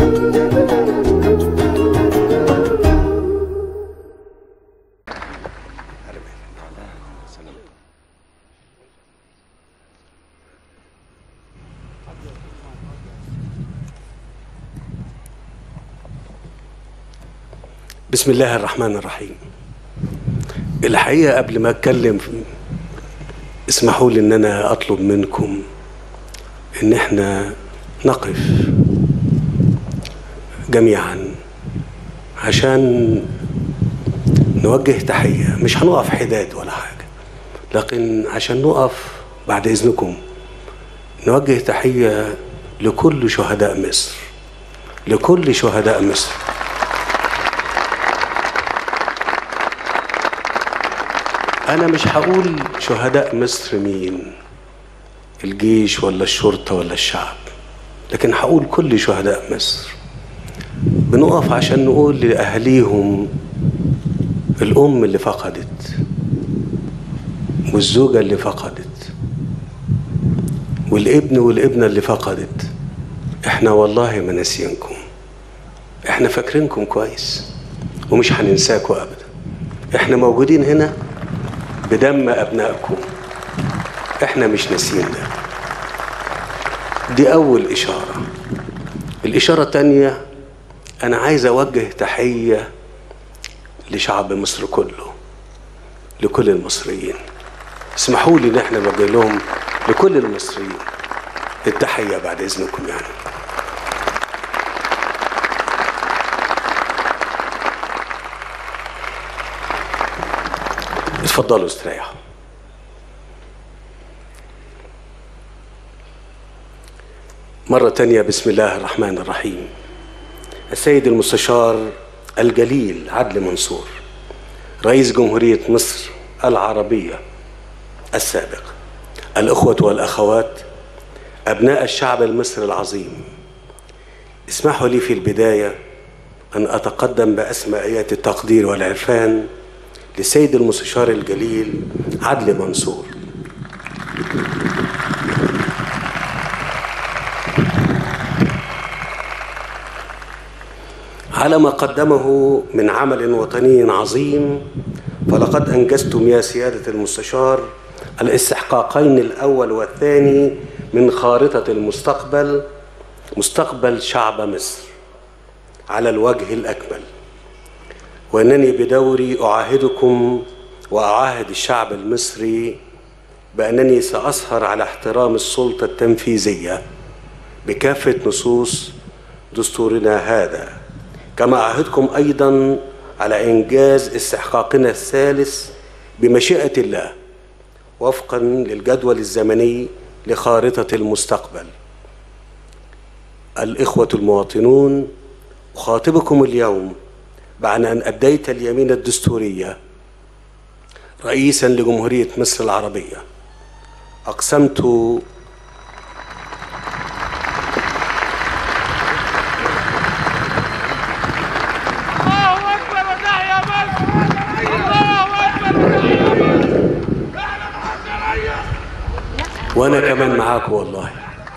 بسم الله الرحمن الرحيم. الحقيقة قبل ما أتكلم اسمحوا لي إن أنا أطلب منكم إن إحنا نقف جميعا عشان نوجه تحية. مش هنقف حداد ولا حاجة، لكن عشان نقف بعد إذنكم نوجه تحية لكل شهداء مصر، لكل شهداء مصر. أنا مش هقول شهداء مصر مين، الجيش ولا الشرطة ولا الشعب، لكن هقول كل شهداء مصر. بنقف عشان نقول لأهليهم، الأم اللي فقدت والزوجة اللي فقدت والابن والابنة اللي فقدت. احنا والله ما ناسينكم، احنا فاكرينكم كويس ومش هننساكم أبدا. احنا موجودين هنا بدم أبنائكم، احنا مش ناسيين ده. دي أول إشارة. الإشارة التانية، أنا عايز أوجه تحية لشعب مصر كله، لكل المصريين. اسمحوا لي إن احنا نوجه لهم، لكل المصريين، التحية بعد إذنكم يعني. اتفضلوا استريحوا. مرة تانية، بسم الله الرحمن الرحيم. السيد المستشار الجليل عدلي منصور، رئيس جمهورية مصر العربية السابق، الأخوة والأخوات، أبناء الشعب المصري العظيم، اسمحوا لي في البداية أن أتقدم بأسمى آيات التقدير والعرفان للسيد المستشار الجليل عدلي منصور. على ما قدمه من عمل وطني عظيم، فلقد أنجزتم يا سيادة المستشار الاستحقاقين الأول والثاني من خارطة المستقبل، مستقبل شعب مصر، على الوجه الأكمل. وأنني بدوري أعاهدكم وأعاهد الشعب المصري بأنني سأسهر على احترام السلطة التنفيذية بكافة نصوص دستورنا هذا، كما أعهدكم أيضا على إنجاز استحقاقنا الثالث بمشيئة الله وفقا للجدول الزمني لخارطة المستقبل. الإخوة المواطنون، أخاطبكم اليوم بعد أن أديت اليمين الدستورية رئيسا لجمهورية مصر العربية. أقسمت وأنا كمان معاكم والله.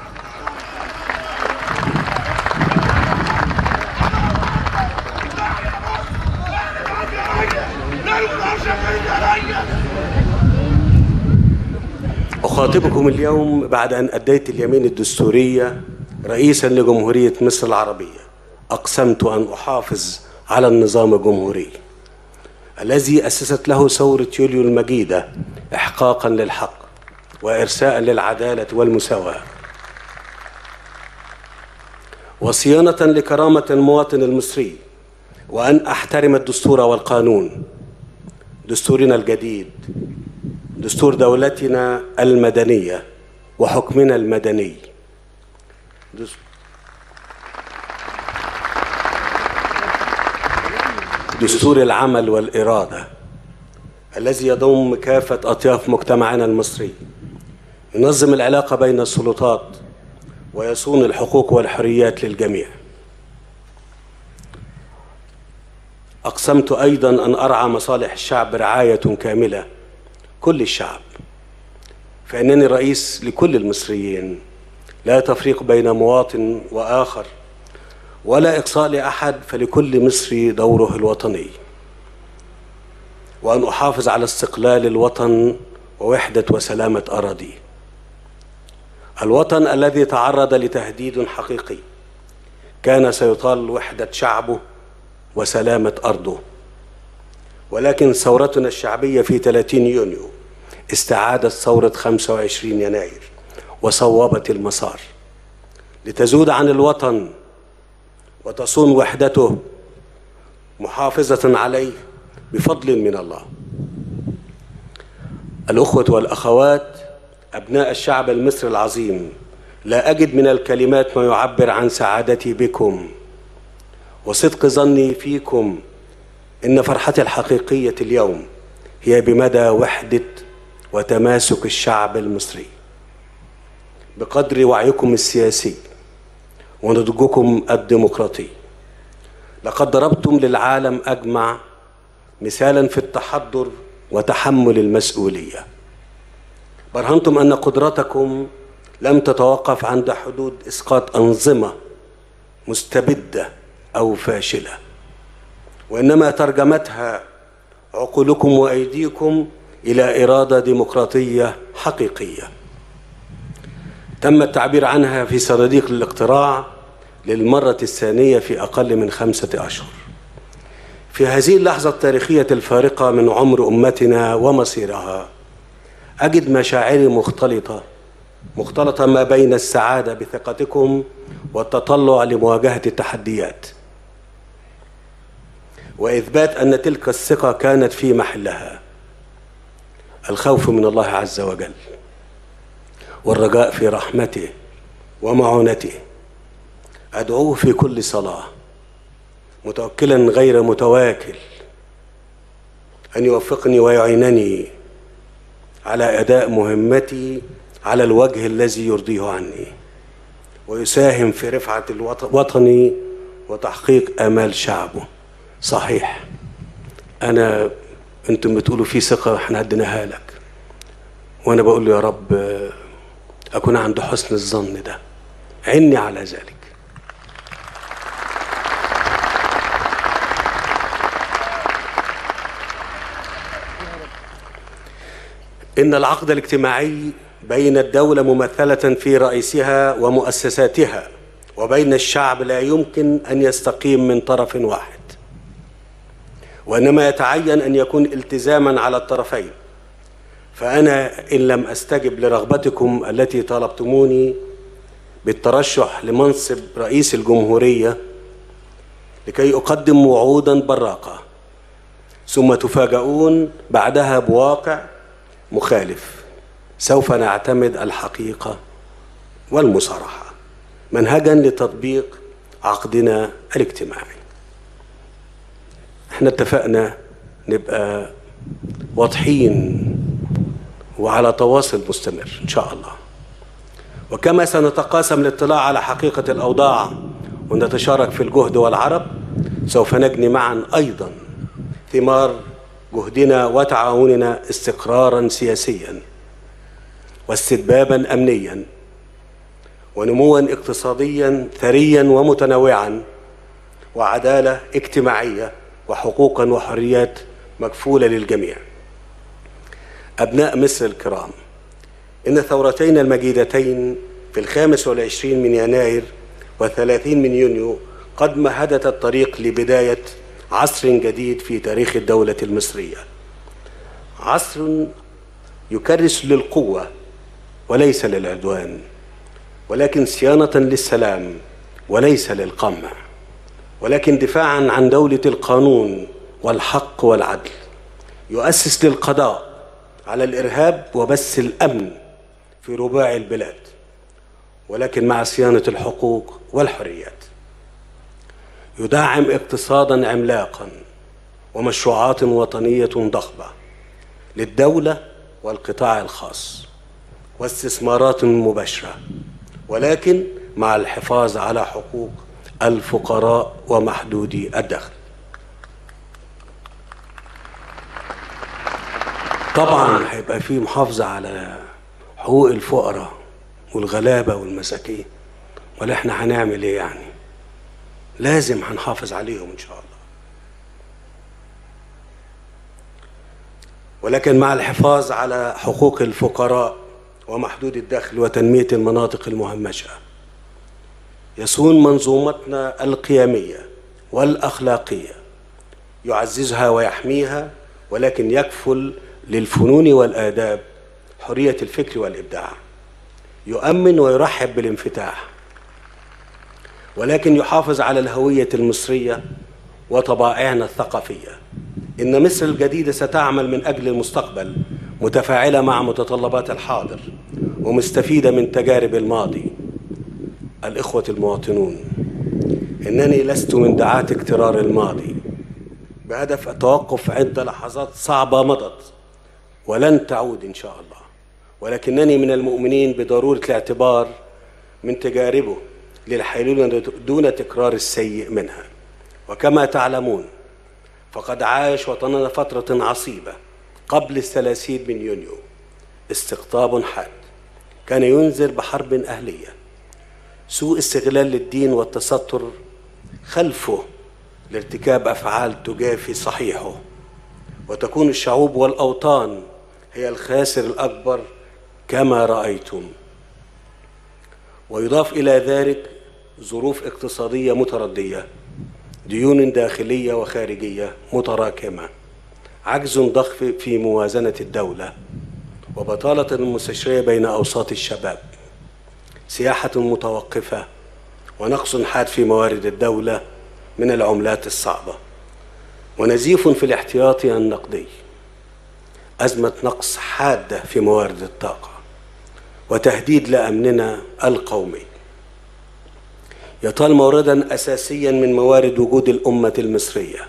أخاطبكم اليوم بعد أن أديت اليمين الدستورية رئيسا لجمهورية مصر العربية. أقسمت أن أحافظ على النظام الجمهوري الذي أسست له ثورة يوليو المجيدة إحقاقا للحق وإرساء للعدالة والمساواة، وصيانة لكرامة المواطن المصري، وأن أحترم الدستور والقانون، دستورنا الجديد، دستور دولتنا المدنية وحكمنا المدني، دستور العمل والإرادة الذي يضم كافة أطياف مجتمعنا المصري، ينظم العلاقة بين السلطات ويصون الحقوق والحريات للجميع. أقسمت أيضا أن أرعى مصالح الشعب رعاية كاملة، كل الشعب، فإنني رئيس لكل المصريين، لا تفريق بين مواطن وآخر، ولا إقصاء لأحد، فلكل مصري دوره الوطني، وأن أحافظ على استقلال الوطن ووحدة وسلامة أراضيه. الوطن الذي تعرض لتهديد حقيقي كان سيطال وحدة شعبه وسلامة أرضه، ولكن ثورتنا الشعبية في 30 يونيو استعادت ثورة 25 يناير وصوبت المسار لتزود عن الوطن وتصون وحدته محافظة عليه بفضل من الله. الأخوة والأخوات أبناء الشعب المصري العظيم، لا أجد من الكلمات ما يعبر عن سعادتي بكم وصدق ظني فيكم إن فرحتي الحقيقية اليوم هي بمدى وحدة وتماسك الشعب المصري بقدر وعيكم السياسي ونضجكم الديمقراطي. لقد ضربتم للعالم أجمع مثالا في التحضر وتحمل المسؤولية. برهنتم أن قدرتكم لم تتوقف عند حدود إسقاط أنظمة مستبدة أو فاشلة، وإنما ترجمتها عقولكم وأيديكم إلى إرادة ديمقراطية حقيقية تم التعبير عنها في صناديق الاقتراع للمرة الثانية في أقل من 5 أشهر. في هذه اللحظة التاريخية الفارقة من عمر أمتنا ومصيرها، أجد مشاعري مختلطة ما بين السعادة بثقتكم والتطلع لمواجهة التحديات، وإثبات أن تلك الثقة كانت في محلها. الخوف من الله عز وجل والرجاء في رحمته ومعونته. أدعوه في كل صلاة متوكلا غير متواكل أن يوفقني ويعينني على أداء مهمتي على الوجه الذي يرضيه عني، ويساهم في رفعة وطني وتحقيق آمال شعبه. صحيح أنتم بتقولوا في ثقة احنا اديناها لك، وأنا بقول له يا رب أكون عند حسن الظن ده، عني على ذلك. إن العقد الاجتماعي بين الدولة ممثلة في رئيسها ومؤسساتها وبين الشعب لا يمكن أن يستقيم من طرف واحد، وإنما يتعين أن يكون التزاما على الطرفين. فأنا إن لم أستجب لرغبتكم التي طلبتموني بالترشح لمنصب رئيس الجمهورية لكي أقدم وعودا براقة، ثم تفاجؤون بعدها بواقع مخالف، سوف نعتمد الحقيقة والمصارحة منهجا لتطبيق عقدنا الاجتماعي. احنا اتفقنا نبقى واضحين وعلى تواصل مستمر إن شاء الله، وكما سنتقاسم الاطلاع على حقيقة الأوضاع ونتشارك في الجهد والعرب، سوف نجني معا أيضا ثمار جهدنا وتعاوننا استقرارا سياسيا واستتبابا أمنيا ونموا اقتصاديا ثريا ومتنوعا وعدالة اجتماعية وحقوقا وحريات مكفولة للجميع. أبناء مصر الكرام، إن الثورتين المجيدتين في 25 من يناير و30 من يونيو قد مهدت الطريق لبداية عصر جديد في تاريخ الدولة المصرية، عصر يكرس للقوة وليس للعدوان، ولكن صيانة للسلام وليس للقمع، ولكن دفاعا عن دولة القانون والحق والعدل، يؤسس للقضاء على الإرهاب وبث الأمن في رباع البلاد، ولكن مع صيانة الحقوق والحريات، يدعم اقتصادا عملاقا ومشروعات وطنية ضخمة للدولة والقطاع الخاص واستثمارات مباشرة، ولكن مع الحفاظ على حقوق الفقراء ومحدودي الدخل. طبعا هيبقى في محافظة على حقوق الفقراء والغلابة والمساكين، ولا احنا هنعمل ايه يعني؟ لازم هنحافظ عليهم إن شاء الله، ولكن مع الحفاظ على حقوق الفقراء ومحدود الدخل وتنمية المناطق المهمشة، يصون منظومتنا القيمية والأخلاقية، يعززها ويحميها، ولكن يكفل للفنون والآداب حرية الفكر والإبداع، يؤمن ويرحب بالانفتاح، ولكن يحافظ على الهوية المصرية وطبائعنا الثقافية. إن مصر الجديدة ستعمل من أجل المستقبل، متفاعلة مع متطلبات الحاضر ومستفيدة من تجارب الماضي. الإخوة المواطنون، إنني لست من دعاة اكترار الماضي بهدف التوقف عند لحظات صعبة مضت ولن تعود إن شاء الله، ولكنني من المؤمنين بضرورة الاعتبار من تجاربه للحلول دون تكرار السيء منها. وكما تعلمون فقد عاش وطننا فترة عصيبة قبل 30 من يونيو، استقطاب حاد كان ينذر بحرب أهلية، سوء استغلال للدين والتستر خلفه لارتكاب أفعال تجافي صحيحه، وتكون الشعوب والأوطان هي الخاسر الأكبر كما رأيتم. ويضاف إلى ذلك ظروف اقتصادية متردية، ديون داخلية وخارجية متراكمة، عجز ضخم في موازنة الدولة، وبطالة مستشرية بين أوساط الشباب، سياحة متوقفة، ونقص حاد في موارد الدولة من العملات الصعبة، ونزيف في الاحتياطي النقدي، أزمة نقص حادة في موارد الطاقة، وتهديد لأمننا القومي. يطال موردا أساسيا من موارد وجود الأمة المصرية،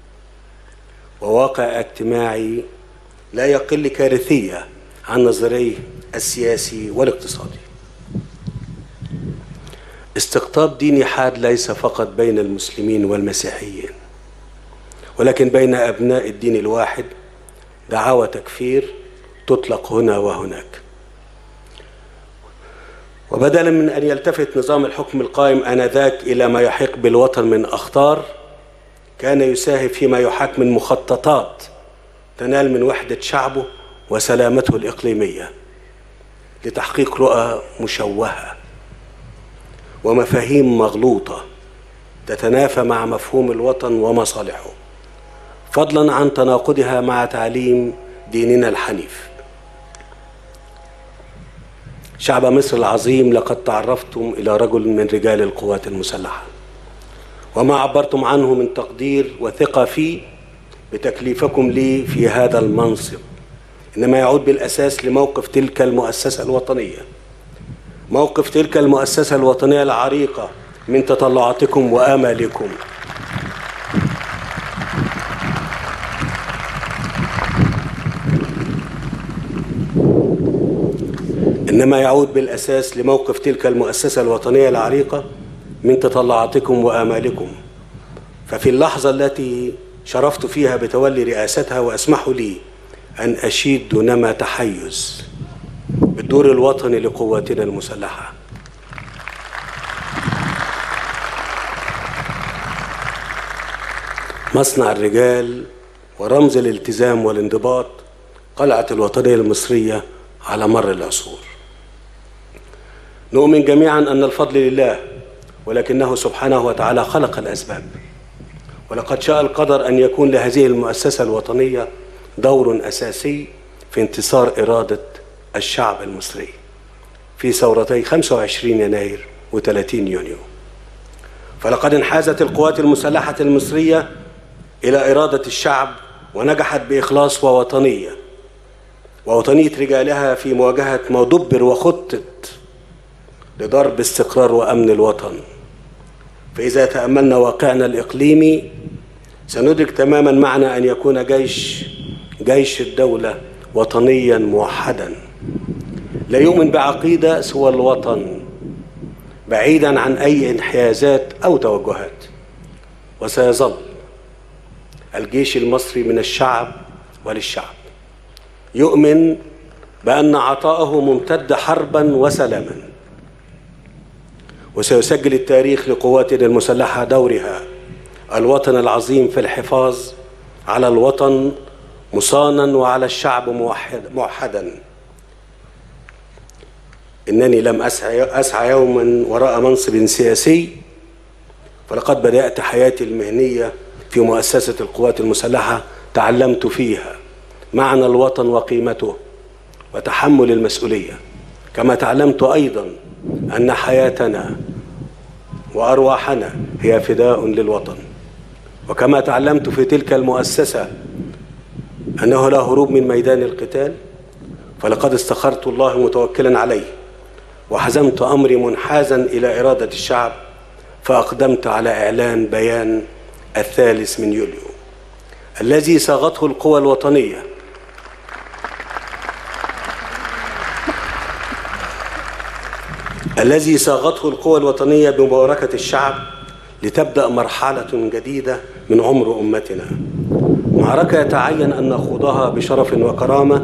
وواقع اجتماعي لا يقل كارثية عن نظريه السياسي والاقتصادي. استقطاب ديني حاد ليس فقط بين المسلمين والمسيحيين، ولكن بين أبناء الدين الواحد، دعاوى تكفير تطلق هنا وهناك. وبدلا من أن يلتفت نظام الحكم القائم آنذاك إلى ما يحيق بالوطن من أخطار، كان يساهم فيما يحاك من مخططات تنال من وحدة شعبه وسلامته الإقليمية لتحقيق رؤى مشوهة ومفاهيم مغلوطة تتنافى مع مفهوم الوطن ومصالحه، فضلا عن تناقضها مع تعليم ديننا الحنيف. شعب مصر العظيم، لقد تعرفتم إلى رجل من رجال القوات المسلحة، وما عبرتم عنه من تقدير وثقة فيه بتكليفكم لي في هذا المنصب إنما يعود بالأساس لموقف تلك المؤسسة الوطنية، موقف تلك المؤسسة الوطنية العريقة من تطلعاتكم وآمالكم. إنما يعود بالأساس لموقف تلك المؤسسة الوطنية العريقة من تطلعاتكم وآمالكم. ففي اللحظة التي شرفت فيها بتولي رئاستها، وأسمحوا لي أن أشيد دونما تحيز بالدور الوطني لقواتنا المسلحة. مصنع الرجال ورمز الالتزام والانضباط، قلعة الوطنية المصرية على مر العصور. نؤمن جميعا أن الفضل لله، ولكنه سبحانه وتعالى خلق الأسباب، ولقد شاء القدر أن يكون لهذه المؤسسة الوطنية دور أساسي في انتصار إرادة الشعب المصري في ثورتي 25 يناير و30 يونيو. فلقد انحازت القوات المسلحة المصرية إلى إرادة الشعب، ونجحت بإخلاص ووطنية رجالها في مواجهة ما دبر وخطط لضرب استقرار وأمن الوطن. فإذا تأملنا واقعنا الإقليمي سندرك تماما معنى أن يكون جيش الدولة وطنيا موحدا، لا يؤمن بعقيدة سوى الوطن، بعيدا عن أي انحيازات أو توجهات. وسيظل الجيش المصري من الشعب وللشعب، يؤمن بأن عطاءه ممتد حربا وسلاما، وسيسجل التاريخ لقواتنا المسلحة دورها الوطن العظيم في الحفاظ على الوطن مصانا وعلى الشعب موحدا. إنني لم أسعى يوما وراء منصب سياسي، فلقد بدأت حياتي المهنية في مؤسسة القوات المسلحة، تعلمت فيها معنى الوطن وقيمته وتحمل المسؤولية، كما تعلمت أيضا أن حياتنا وأرواحنا هي فداء للوطن، وكما تعلمت في تلك المؤسسة أنه لا هروب من ميدان القتال، فلقد استخرت الله متوكلا عليه وحزمت أمري منحازا إلى إرادة الشعب، فأقدمت على إعلان بيان 3 يوليو الذي صاغته القوى الوطنية بمباركة الشعب لتبدأ مرحلة جديدة من عمر أمتنا، معركة يتعين أن نخوضها بشرف وكرامة،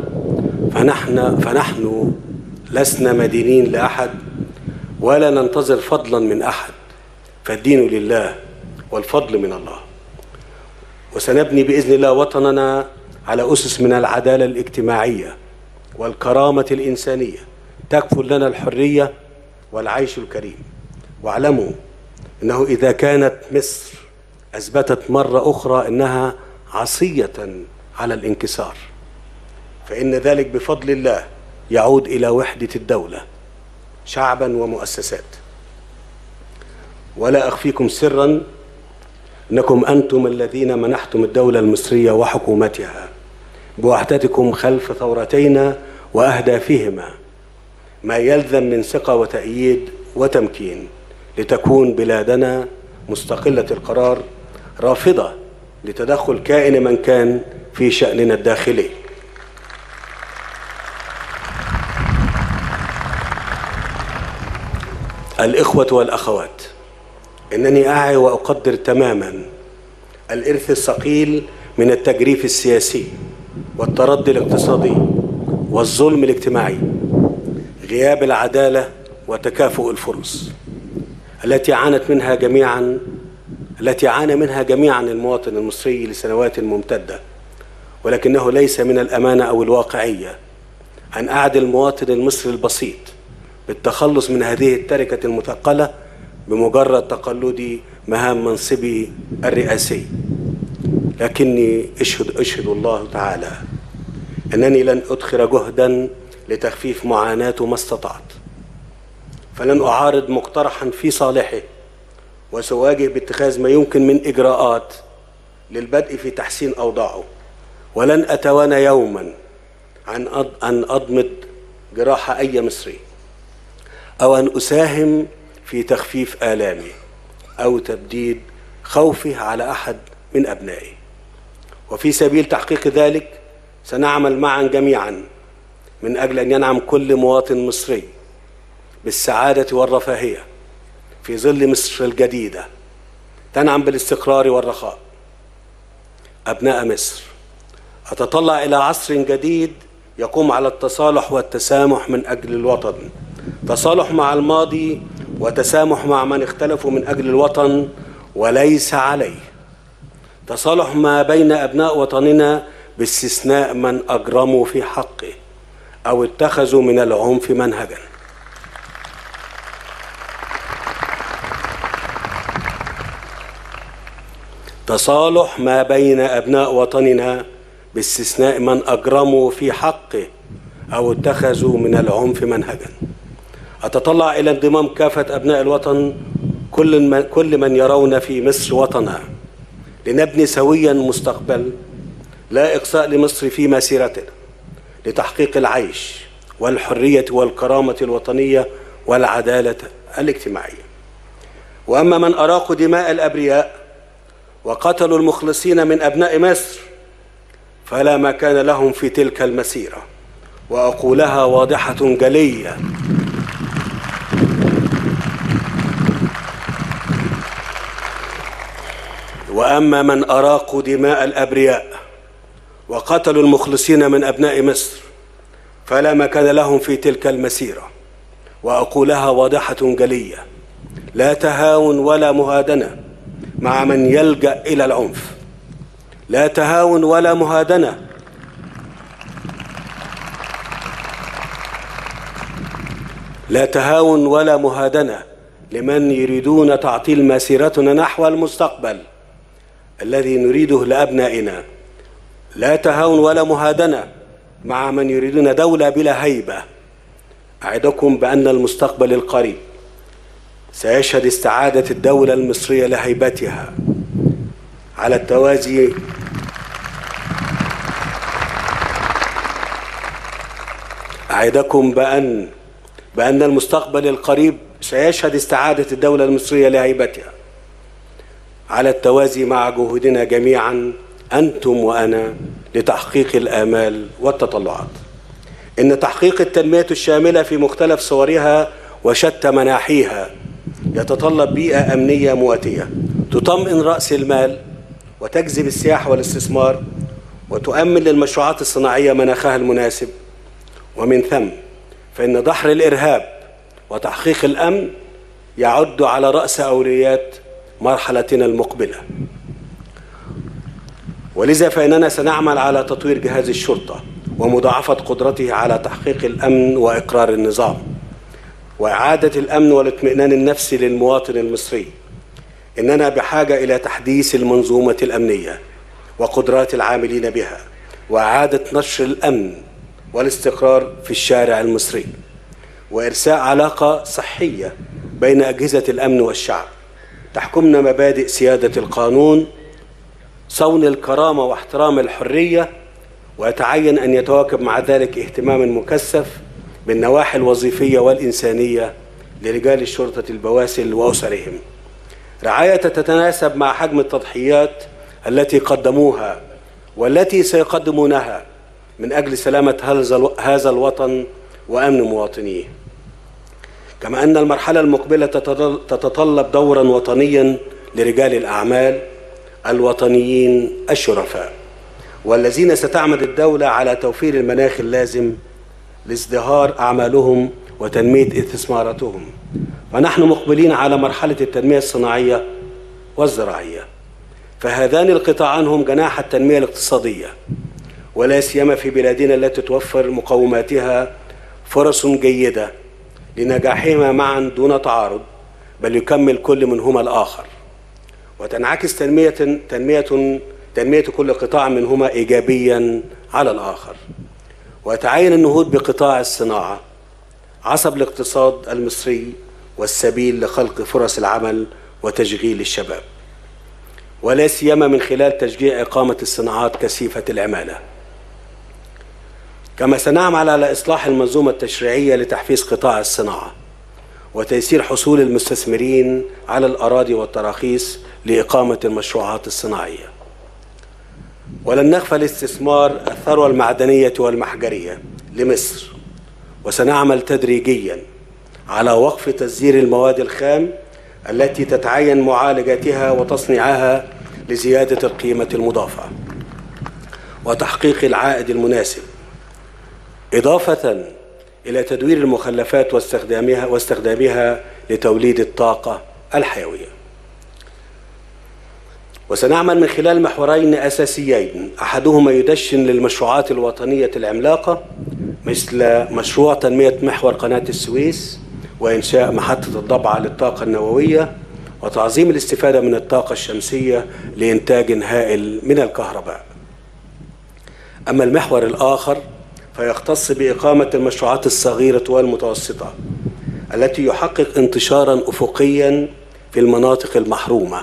فنحن لسنا مدينين لأحد ولا ننتظر فضلا من أحد، فالدين لله والفضل من الله. وسنبني بإذن الله وطننا على أسس من العدالة الاجتماعية والكرامة الإنسانية تكفل لنا الحرية والعيش الكريم. واعلموا أنه إذا كانت مصر أثبتت مرة أخرى أنها عصية على الانكسار، فإن ذلك بفضل الله يعود إلى وحدة الدولة شعبا ومؤسسات. ولا أخفيكم سرا أنكم أنتم الذين منحتم الدولة المصرية وحكومتها بوحدتكم خلف ثورتينا وأهدافهما ما يلزم من ثقة وتأييد وتمكين، لتكون بلادنا مستقلة القرار رافضة لتدخل كائن من كان في شأننا الداخلي. الإخوة والأخوات، إنني أعي وأقدر تماما الإرث الثقيل من التجريف السياسي والتردي الاقتصادي والظلم الاجتماعي، غياب العدالة وتكافؤ الفرص التي عانى منها جميعا المواطن المصري لسنوات ممتدة. ولكنه ليس من الأمانة أو الواقعية أن أعد المواطن المصري البسيط بالتخلص من هذه التركة المثقلة بمجرد تقلدي مهام منصبي الرئاسي. لكني أشهد الله تعالى أنني لن أدخر جهدا لتخفيف معاناته ما استطعت، فلن أعارض مقترحا في صالحه، وسأواجه باتخاذ ما يمكن من إجراءات للبدء في تحسين أوضاعه، ولن أتوانى يوما أن أضمد جراح أي مصري أو أن أساهم في تخفيف آلامه أو تبديد خوفه على أحد من أبنائه. وفي سبيل تحقيق ذلك سنعمل معا جميعا من أجل أن ينعم كل مواطن مصري بالسعادة والرفاهية في ظل مصر الجديدة تنعم بالاستقرار والرخاء. أبناء مصر، أتطلع إلى عصر جديد يقوم على التصالح والتسامح من أجل الوطن، تصالح مع الماضي وتسامح مع من اختلفوا من أجل الوطن وليس عليه، تصالح ما بين أبناء وطننا باستثناء من أجرموا في حقه أو اتخذوا من العنف منهجا. تصالح ما بين أبناء وطننا باستثناء من أجرموا في حقه أو اتخذوا من العنف منهجا. أتطلع إلى انضمام كافة أبناء الوطن، كل من يرون في مصر وطنا، لنبني سويا مستقبل لا إقصاء لمصر في مسيرتنا لتحقيق العيش والحرية والكرامة الوطنية والعدالة الاجتماعية. وأما من أراقوا دماء الأبرياء وقتلوا المخلصين من أبناء مصر فلا مكان لهم في تلك المسيرة، وأقولها واضحة جلية: وأما من أراقوا دماء الأبرياء وقتلوا المخلصين من أبناء مصر فلا مكان لهم في تلك المسيرة، وأقولها واضحة جلية: لا تهاون ولا مهادنة مع من يلجأ إلى العنف. لا تهاون ولا مهادنة لا تهاون ولا مهادنة لمن يريدون تعطيل مسيرتنا نحو المستقبل الذي نريده لأبنائنا. لا تهاون ولا مهادنة مع من يريدون دولة بلا هيبة. أعدكم بأن المستقبل القريب سيشهد استعادة الدولة المصرية لهيبتها على التوازي أعدكم بأن المستقبل القريب سيشهد استعادة الدولة المصرية لهيبتها على التوازي مع جهودنا جميعا أنتم وأنا لتحقيق الآمال والتطلعات. إن تحقيق التنمية الشاملة في مختلف صورها وشتى مناحيها يتطلب بيئة أمنية مواتية تطمئن رأس المال وتجذب السياحة والاستثمار وتؤمن للمشروعات الصناعية مناخها المناسب. ومن ثم فإن دحر الإرهاب وتحقيق الأمن يعد على رأس أولويات مرحلتنا المقبلة. ولذا فإننا سنعمل على تطوير جهاز الشرطة ومضاعفة قدرته على تحقيق الأمن وإقرار النظام وإعادة الأمن والاطمئنان النفسي للمواطن المصري. إننا بحاجة إلى تحديث المنظومة الأمنية وقدرات العاملين بها وإعادة نشر الأمن والاستقرار في الشارع المصري وإرساء علاقة صحية بين أجهزة الأمن والشعب تحكمنا مبادئ سيادة القانون، صون الكرامة واحترام الحرية، ويتعين أن يتواكب مع ذلك اهتمام مكثف بالنواحي الوظيفية والإنسانية لرجال الشرطة البواسل وأسرهم، رعاية تتناسب مع حجم التضحيات التي قدموها والتي سيقدمونها من أجل سلامة هذا الوطن وأمن مواطنيه. كما أن المرحلة المقبلة تتطلب دورا وطنيا لرجال الأعمال الوطنيين الشرفاء والذين ستعمد الدولة على توفير المناخ اللازم لازدهار أعمالهم وتنمية استثماراتهم. ونحن مقبلين على مرحلة التنمية الصناعية والزراعية، فهذان القطاعان هم جناح التنمية الاقتصادية، ولا سيما في بلادنا التي توفر مقوماتها فرص جيدة لنجاحهما معا دون تعارض، بل يكمل كل منهما الآخر، وتنعكس تنمية كل قطاع منهما إيجابيا على الآخر. ويتعين النهوض بقطاع الصناعة عصب الاقتصاد المصري والسبيل لخلق فرص العمل وتشغيل الشباب، ولا سيما من خلال تشجيع إقامة الصناعات كثيفة العمالة. كما سنعمل على إصلاح المنظومة التشريعية لتحفيز قطاع الصناعة وتيسير حصول المستثمرين على الأراضي والتراخيص لإقامة المشروعات الصناعية. ولن نغفل استثمار الثروة المعدنية والمحجرية لمصر، وسنعمل تدريجيا على وقف تصدير المواد الخام التي تتعين معالجتها وتصنيعها لزيادة القيمة المضافة وتحقيق العائد المناسب، إضافة إلى تدوير المخلفات واستخدامها لتوليد الطاقة الحيوية. وسنعمل من خلال محورين أساسيين، أحدهما يدشن للمشروعات الوطنية العملاقة مثل مشروع تنمية محور قناة السويس وإنشاء محطة الضبعة للطاقة النووية وتعظيم الاستفادة من الطاقة الشمسية لإنتاج هائل من الكهرباء. أما المحور الآخر فيختص بإقامة المشروعات الصغيرة والمتوسطة التي يحقق انتشارا أفقيا في المناطق المحرومة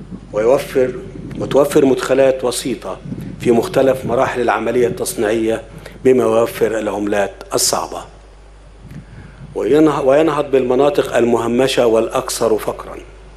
وتوفر مدخلات وسيطة في مختلف مراحل العملية التصنيعية بما يوفر العملات الصعبة، وينهض بالمناطق المهمشة والأكثر فقرا.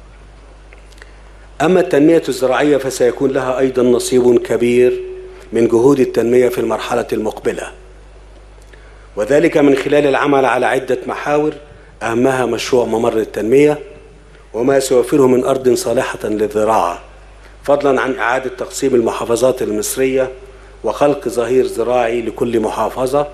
أما التنمية الزراعية فسيكون لها أيضا نصيب كبير من جهود التنمية في المرحلة المقبلة، وذلك من خلال العمل على عدة محاور أهمها مشروع ممر التنمية وما سيوفره من أرض صالحة للزراعة، فضلا عن إعادة تقسيم المحافظات المصرية وخلق ظهير زراعي لكل محافظة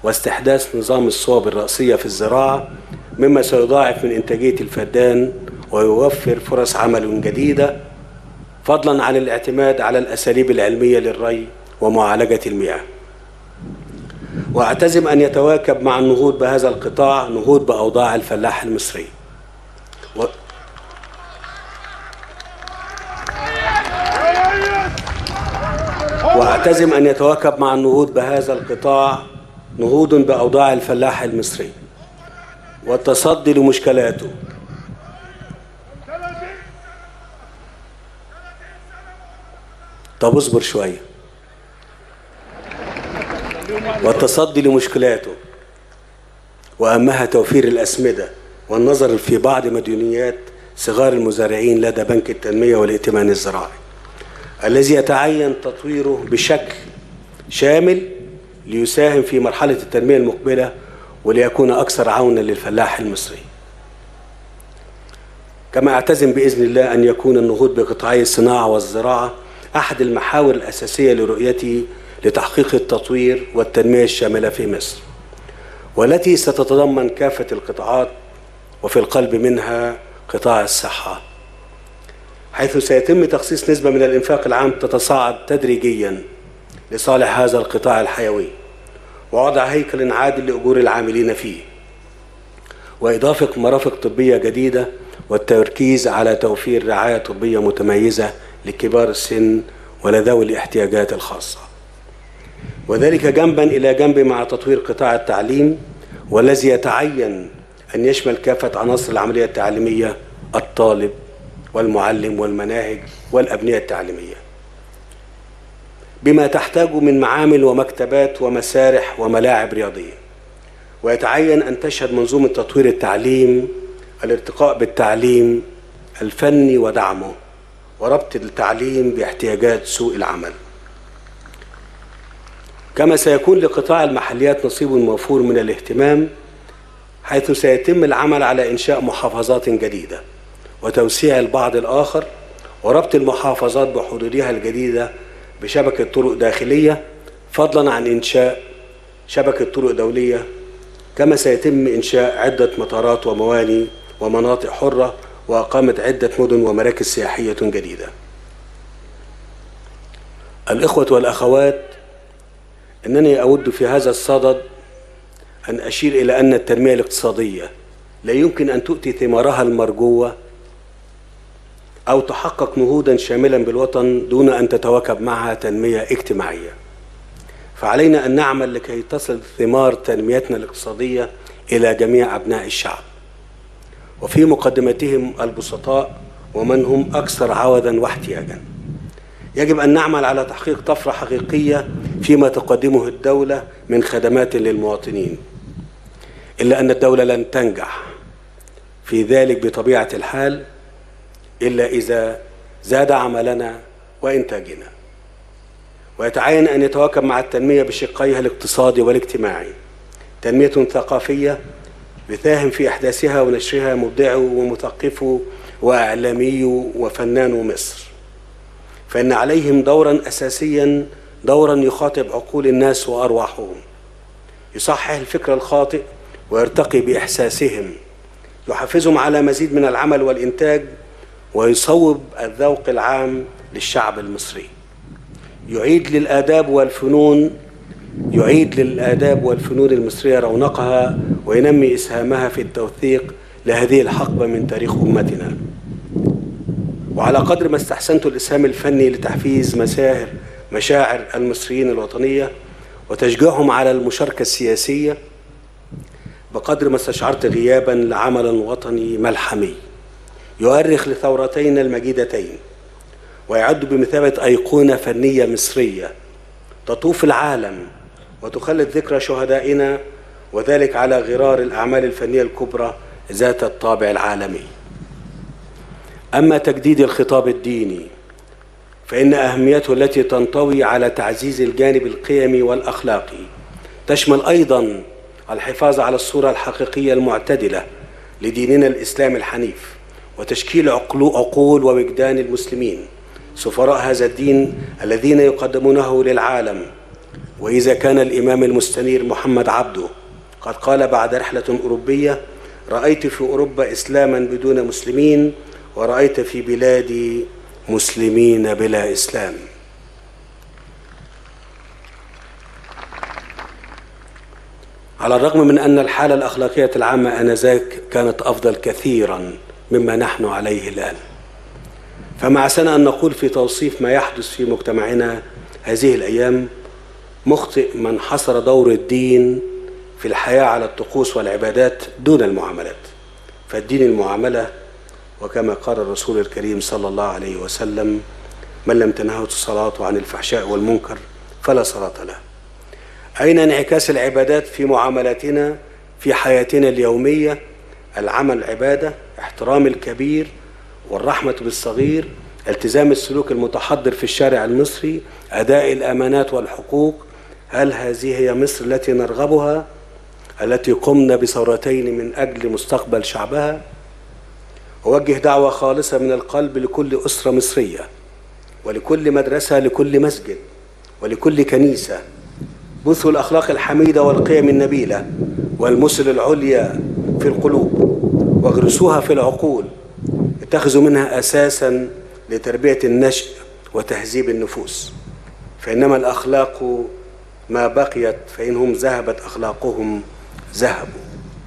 واستحداث نظام الصوب الرأسية في الزراعة مما سيضاعف من إنتاجية الفدان ويوفر فرص عمل جديدة، فضلا عن الاعتماد على الأساليب العلمية للري ومعالجة المياه. واعتزم أن يتواكب مع النهوض بهذا القطاع نهوض بأوضاع الفلاح المصري. واعتزم أن يتواكب مع النهوض بهذا القطاع نهوض بأوضاع الفلاح المصري والتصدي لمشكلاته طب اصبر شوية. والتصدي لمشكلاته وأهمها توفير الأسمدة والنظر في بعض مديونيات صغار المزارعين لدى بنك التنمية والائتمان الزراعي الذي يتعين تطويره بشكل شامل ليساهم في مرحلة التنمية المقبلة وليكون أكثر عونا للفلاح المصري. كما أعتزم بإذن الله أن يكون النهوض بقطاعي الصناعة والزراعة أحد المحاور الأساسية لرؤيتي لتحقيق التطوير والتنمية الشاملة في مصر، والتي ستتضمن كافة القطاعات وفي القلب منها قطاع الصحة، حيث سيتم تخصيص نسبة من الإنفاق العام تتصاعد تدريجيا لصالح هذا القطاع الحيوي، ووضع هيكل عادل لأجور العاملين فيه، وإضافة مرافق طبية جديدة، والتركيز على توفير رعاية طبية متميزة لكبار السن ولذوي الاحتياجات الخاصة، وذلك جنبا إلى جنب مع تطوير قطاع التعليم والذي يتعين أن يشمل كافة عناصر العملية التعليمية: الطالب والمعلم والمناهج والأبنية التعليمية، بما تحتاج من معامل ومكتبات ومسارح وملاعب رياضية. ويتعين أن تشهد منظومة تطوير التعليم الارتقاء بالتعليم الفني ودعمه، وربط التعليم باحتياجات سوق العمل. كما سيكون لقطاع المحليات نصيب موفور من الاهتمام، حيث سيتم العمل على إنشاء محافظات جديدة وتوسيع البعض الآخر، وربط المحافظات بحدودها الجديدة بشبكة طرق داخلية، فضلا عن إنشاء شبكة طرق دولية. كما سيتم إنشاء عدة مطارات ومواني ومناطق حرة، وإقامة عدة مدن ومراكز سياحية جديدة. الإخوة والأخوات، إنني أود في هذا الصدد أن أشير إلى أن التنمية الاقتصادية لا يمكن أن تؤتي ثمارها المرجوة أو تحقق نهوضا شاملا بالوطن دون أن تتواكب معها تنمية اجتماعية. فعلينا أن نعمل لكي تصل ثمار تنميتنا الاقتصادية إلى جميع أبناء الشعب، وفي مقدمتهم البسطاء ومن هم أكثر عودا واحتياجا. يجب أن نعمل على تحقيق طفرة حقيقية فيما تقدمه الدولة من خدمات للمواطنين، إلا أن الدولة لن تنجح في ذلك بطبيعة الحال إلا إذا زاد عملنا وإنتاجنا. ويتعين أن يتواكب مع التنمية بشقيها الاقتصادي والاجتماعي تنمية ثقافية يساهم في إحداثها ونشرها مبدع ومثقف وإعلامي وفنان مصر، فإن عليهم دورا أساسيا، دورا يخاطب عقول الناس وأرواحهم، يصحح الفكر الخاطئ ويرتقي بإحساسهم، يحفزهم على مزيد من العمل والإنتاج، ويصوب الذوق العام للشعب المصري، يعيد للآداب والفنون المصرية رونقها، وينمي إسهامها في التوثيق لهذه الحقبة من تاريخ أمتنا. وعلى قدر ما استحسنت الإسهام الفني لتحفيز مشاعر المصريين الوطنية وتشجيعهم على المشاركة السياسية، بقدر ما استشعرت غيابا لعمل وطني ملحمي يؤرخ لثورتين المجيدتين، ويعد بمثابة أيقونة فنية مصرية تطوف العالم وتخلد ذكرى شهدائنا، وذلك على غرار الأعمال الفنية الكبرى ذات الطابع العالمي. أما تجديد الخطاب الديني فإن أهميته التي تنطوي على تعزيز الجانب القيمي والأخلاقي تشمل أيضا الحفاظ على الصورة الحقيقية المعتدلة لديننا الإسلام الحنيف، وتشكيل عقول ووجدان المسلمين سفراء هذا الدين الذين يقدمونه للعالم. وإذا كان الإمام المستنير محمد عبده قد قال بعد رحلة أوروبية رأيت في أوروبا إسلاما بدون مسلمين، ورأيت في بلادي مسلمين بلا إسلام. على الرغم من أن الحالة الأخلاقية العامة آنذاك كانت أفضل كثيرا مما نحن عليه الآن، فمع سنة أن نقول في توصيف ما يحدث في مجتمعنا هذه الأيام مخطئ من حصر دور الدين في الحياة على الطقوس والعبادات دون المعاملات، فالدين المعاملة، وكما قال الرسول الكريم صلى الله عليه وسلم: من لم تنهه الصلاة عن الفحشاء والمنكر فلا صلاة له. أين انعكاس العبادات في معاملاتنا في حياتنا اليومية؟ العمل عبادة، احترام الكبير والرحمة بالصغير، التزام السلوك المتحضر في الشارع المصري، أداء الأمانات والحقوق. هل هذه هي مصر التي نرغبها، التي قمنا بثورتين من أجل مستقبل شعبها؟ أوجه دعوة خالصة من القلب لكل أسرة مصرية، ولكل مدرسة، لكل مسجد، ولكل كنيسة: بثوا الأخلاق الحميدة والقيم النبيلة والمثل العليا في القلوب، واغرسوها في العقول، اتخذوا منها أساسا لتربية النشء وتهذيب النفوس، فإنما الأخلاق ما بقيت، فإنهم ذهبت أخلاقهم ذهبوا.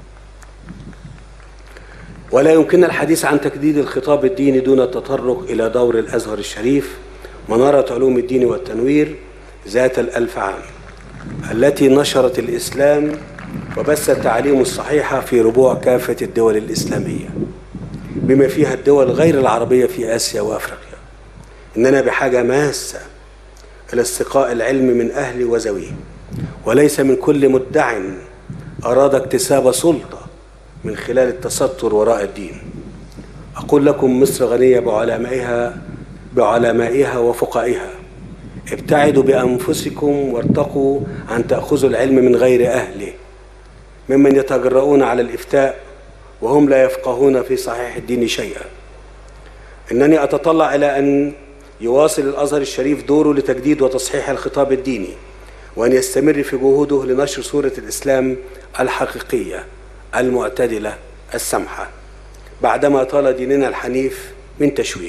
ولا يمكننا الحديث عن تجديد الخطاب الديني دون التطرق إلى دور الأزهر الشريف، منارة علوم الدين والتنوير ذات الألف عام، التي نشرت الإسلام وبثت التعاليم الصحيحة في ربوع كافة الدول الإسلامية، بما فيها الدول غير العربية في آسيا وأفريقيا. إننا بحاجة ماسة إلى استقاء العلم من أهل وذويه، وليس من كل مدع أراد اكتساب سلطة من خلال التستر وراء الدين. أقول لكم: مصر غنية بعلمائها وفقائها. ابتعدوا بأنفسكم وارتقوا أن تأخذوا العلم من غير أهله، ممن يتجرؤون على الإفتاء وهم لا يفقهون في صحيح الدين شيئا. إنني أتطلع إلى أن يواصل الأزهر الشريف دوره لتجديد وتصحيح الخطاب الديني، وأن يستمر في جهوده لنشر صورة الإسلام الحقيقية المعتدلة السمحة، بعدما طال ديننا الحنيف من تشويه.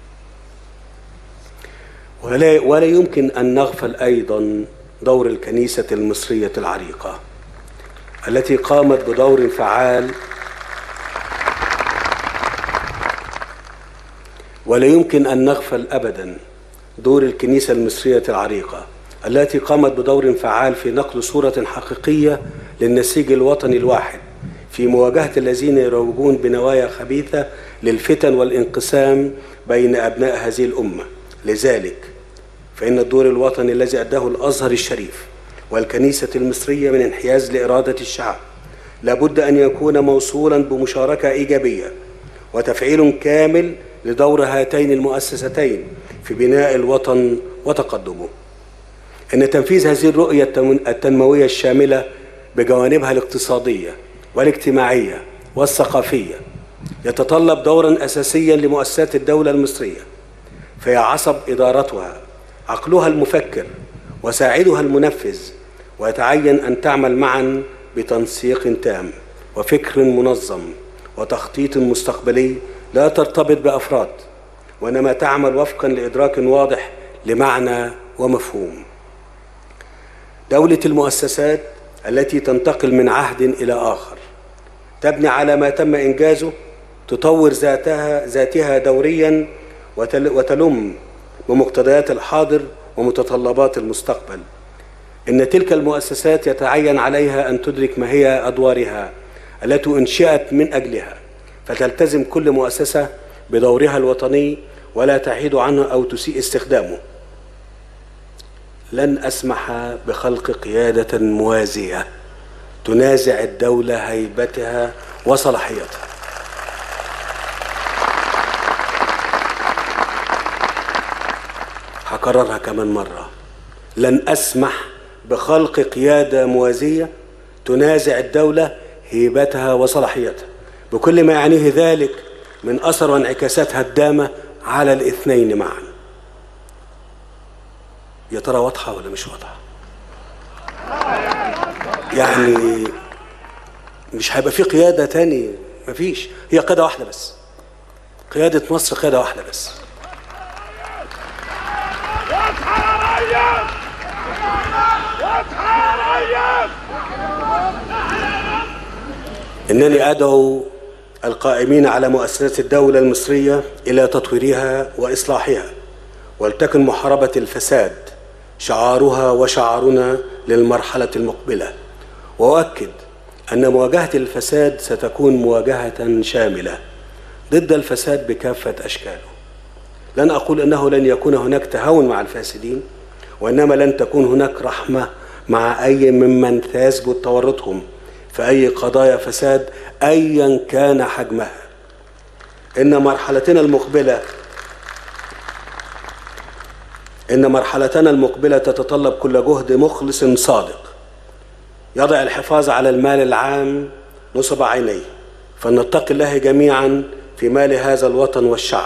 ولا يمكن أن نغفل أيضا دور الكنيسة المصرية العريقة، التي قامت بدور فعال. ولا يمكن أن نغفل أبدا دور الكنيسة المصرية العريقة، التي قامت بدور فعال في نقل صورة حقيقية للنسيج الوطني الواحد، في مواجهة الذين يروجون بنوايا خبيثة للفتن والانقسام بين أبناء هذه الأمة. لذلك فإن الدور الوطني الذي أداه الأزهر الشريف والكنيسة المصرية من انحياز لإرادة الشعب لابد أن يكون موصولا بمشاركة إيجابية وتفعيل كامل لدور هاتين المؤسستين في بناء الوطن وتقدمه. إن تنفيذ هذه الرؤية التنموية الشاملة بجوانبها الاقتصادية والاجتماعية والثقافية يتطلب دورا أساسيا لمؤسسات الدولة المصرية، فهي عصب إدارتها، عقلها المفكر وساعدها المنفذ، ويتعين أن تعمل معا بتنسيق تام وفكر منظم وتخطيط مستقبلي لا ترتبط بأفراد، وإنما تعمل وفقا لإدراك واضح لمعنى ومفهوم. دولة المؤسسات التي تنتقل من عهد إلى آخر، تبني على ما تم إنجازه، تطور ذاتها دوريا وتلم بمقتضيات الحاضر ومتطلبات المستقبل. إن تلك المؤسسات يتعين عليها أن تدرك ما هي أدوارها التي أنشئت من أجلها، فتلتزم كل مؤسسة بدورها الوطني ولا تحيد عنه أو تسيء استخدامه. لن أسمح بخلق قيادة موازية تنازع الدولة هيبتها وصلاحيتها. هكررها كمان مرة: لن أسمح بخلق قيادة موازية تنازع الدولة هيبتها وصلاحيتها، بكل ما يعنيه ذلك من أثر وانعكاسات هدامة على الاثنين معا. يا ترى واضحة ولا مش واضحة؟ يعني مش هيبقى في قيادة تاني، مفيش، هي قيادة واحدة بس، قيادة مصر قيادة واحدة بس. إنني أدعو القائمين على مؤسسات الدولة المصرية إلى تطويرها وإصلاحها، ولتكن محاربة الفساد شعارها وشعارنا للمرحلة المقبلة. وأؤكد أن مواجهة الفساد ستكون مواجهة شاملة ضد الفساد بكافة أشكاله. لن أقول أنه لن يكون هناك تهاون مع الفاسدين، وإنما لن تكون هناك رحمة مع أي ممن يثبت تورطهم في أي قضايا فساد أيا كان حجمها. إن مرحلتنا المقبلة تتطلب كل جهد مخلص صادق يضع الحفاظ على المال العام نصب عينيه، فلنتقي الله جميعا في مال هذا الوطن والشعب.